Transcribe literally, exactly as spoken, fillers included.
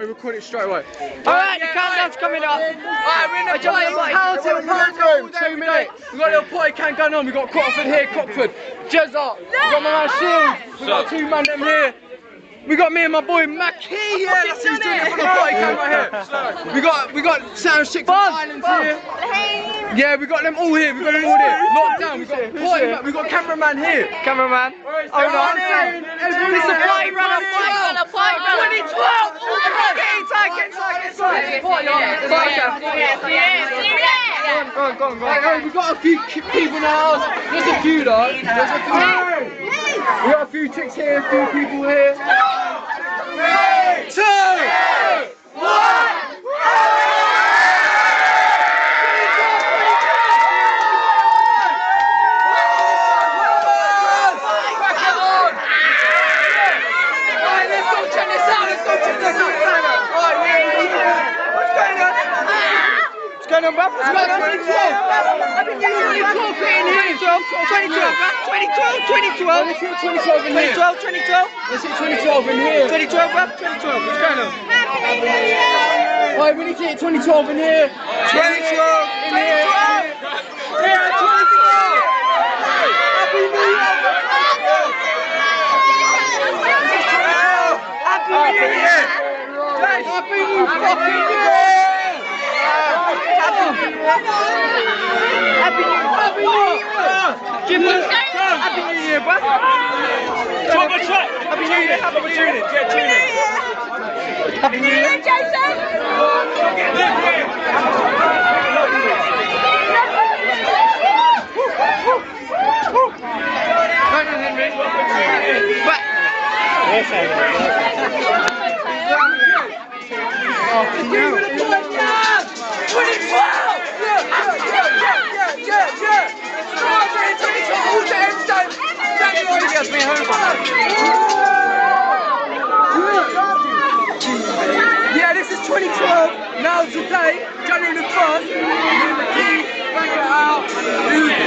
We record it straight away. Alright, the countdown's coming up. Alright, we're in the party. Two minutes. We got a little party can going on. We got Crockford here, Crockford. Jezza. We got my man Sean. We got two man them here. We got me and my boy Mack here. Yeah, that's who's doing it for the party can right here. We got we got Sound Chick from Islands here. Yeah, we got them all here. We got them all here. Locked down. We got party man. We got cameraman here. Cameraman. Oh no. It's a party runner, party runner, party runner. twenty twelve. Get inside, get inside, get inside. Party runner. Party can. Go on, go on, go on. We got a few people in the house. There's a few though. There's a few. We got a few chicks here, a few people here. Three, two, one. What's going on, bruv? What's going on? twenty twelve! twenty twelve, twenty twelve, twenty twelve, twenty twelve, twenty twelve, twenty twelve in here. twenty twelve, twenty twelve. Let's hit twenty twelve in here. twenty twelve, bruv, twenty twelve. What's going on? Alright, we need to hit twenty twelve in here. twenty twelve in here. Yeah, twenty twelve! Happy New Year! Happy New Year! Happy New fucking Year! Happy New Year! Happy New Year! Give us Happy New Year, bruv! Top of track! Happy New Year! Happy New Year! Yeah, tune in! Happy New Year, Jason! Right on, Henry. Back. Yes, twenty twelve! Yeah, yeah, yeah, yeah, yeah, yeah! twenty twelve, all day, every day! January, yes, me home. Yeah, this is twenty twelve, now today, January the first, we're in the key, bang it out,